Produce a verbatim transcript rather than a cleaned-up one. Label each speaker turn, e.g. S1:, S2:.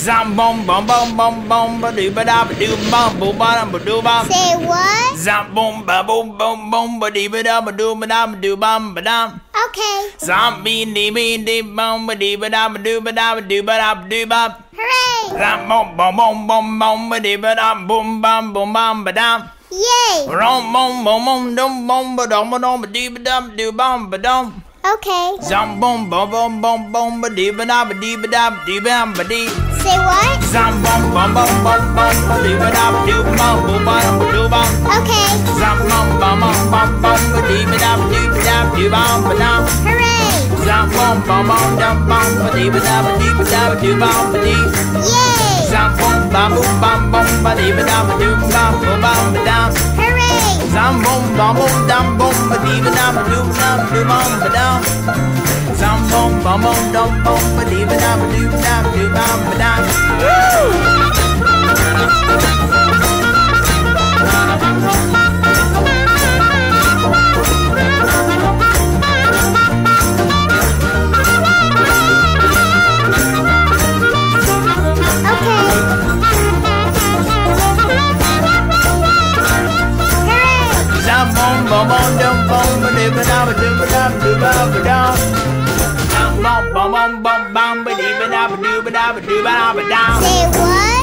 S1: Zam bom bom bom bom bom ba doo ba da ba doo bum boom ba da ba doo bum.
S2: Say what?
S1: Zam boom ba boom boom boom ba dee ba da ba doo ba da ba doo bum ba dum.
S2: Okay.
S1: Zam bee dee bee dee bum ba dee ba da ba doo ba da ba doo ba da ba doo bum.
S2: Hooray!
S1: Zam bom bom bom bom bom ba dee ba da boom bum boom bum ba dum.
S2: Yay!
S1: Rom bom bom bom dum bom ba dum ba dum ba dee ba da ba doo bum ba dum.
S2: Okay.
S1: Zam bom bom bom bom bom ba dee ba da ba dee ba da ba dee bum ba dee.
S2: Say what?
S1: Zam bom bom bom bom bom ba dee ba da ba doo bum boom ba dum ba doo bum.
S2: Okay.
S1: Zam bom bom bom bom bom ba dee ba da ba doo ba da ba doo bum ba dum.
S2: Hooray!
S1: Zam bom bom bom dum bom ba dee ba da ba dee ba da ba doo bum ba dee.
S2: Yay!
S1: Zam bom bam boom bam bom ba dee ba da ba doo bum boom bum ba dum.
S2: Hooray!
S1: Zam bom bam boom dum bom ba dee ba da ba doo ba da ba doo bum ba dum. Zam bom bam boom dum bom ba dee ba da ba doo ba da ba doo bum ba dum. Woo! Bom bom dum bom ba dee ba da ba doo ba da ba doo ba ba dum. Bom bom bom bom bom ba dee ba da ba doo ba da ba doo ba da ba dum.
S2: Say what?